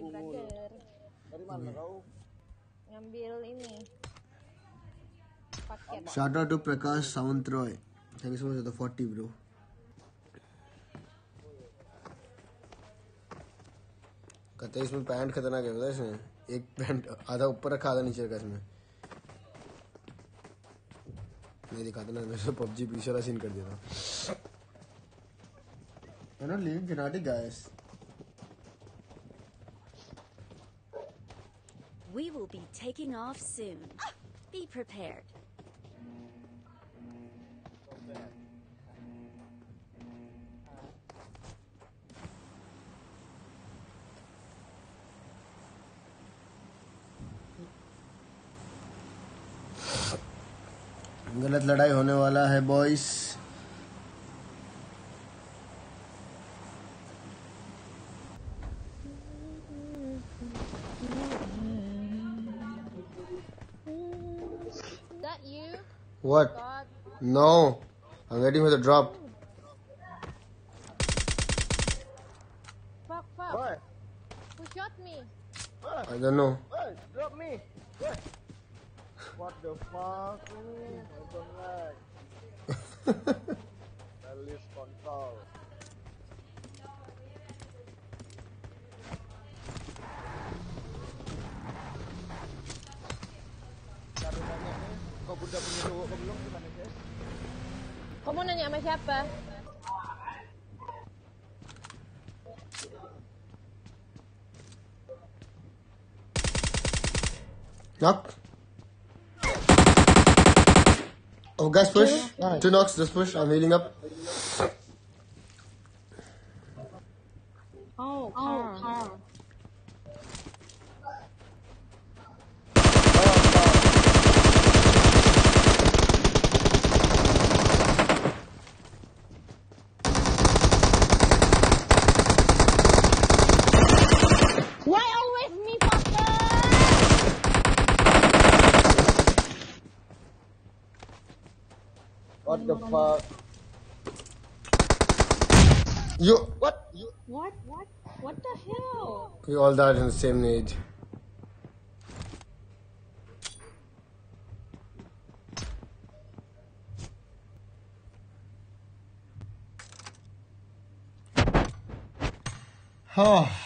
brother. Dari mana kau? Ngambil ini paket. Shout out to Prakash Sawantroy. Thank you so much for the 40 bro. कहते इसमें pant खतरनाक है पता है इसमें एक पैंट आधा ऊपर रखा आधा नीचे रखा इसमें नहीं दिखाता ना मैं पबजी पीछे वाला सीन कर दिया था I'm not leaving Gennady guys. We will be taking off soon. Be prepared. गलत लड़ाई होने वाला है boys That you? What? God. No, I'm waiting for the drop. Fuck. What? Who shot me? I don't know. Hey, drop me. What? What the fuck? I don't like. Release control. Cari nanya nih, kau udah punya cowok kau belum gimana guys? Kau mau nanya sama siapa? Knock. Oh, guys, push. Nice. 2 knocks, just push. I'm healing up. Oh, car. Why always me, fucker? What the fuck? You. What? What the hell? We all died in the same age. Oh.